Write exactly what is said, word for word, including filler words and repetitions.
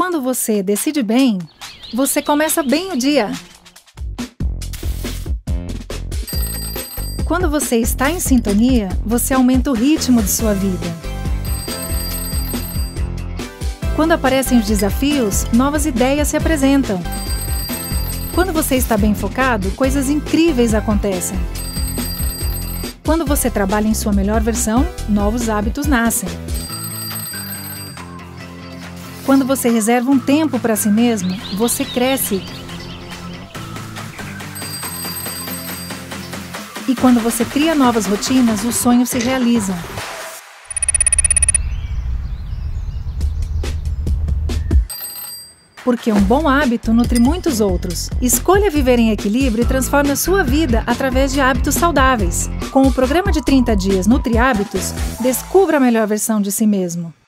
Quando você decide bem, você começa bem o dia. Quando você está em sintonia, você aumenta o ritmo de sua vida. Quando aparecem os desafios, novas ideias se apresentam. Quando você está bem focado, coisas incríveis acontecem. Quando você trabalha em sua melhor versão, novos hábitos nascem. Quando você reserva um tempo para si mesmo, você cresce. E quando você cria novas rotinas, os sonhos se realizam. Porque um bom hábito nutre muitos outros. Escolha viver em equilíbrio e transforme a sua vida através de hábitos saudáveis. Com o programa de trinta dias Nutri Hábitos, descubra a melhor versão de si mesmo.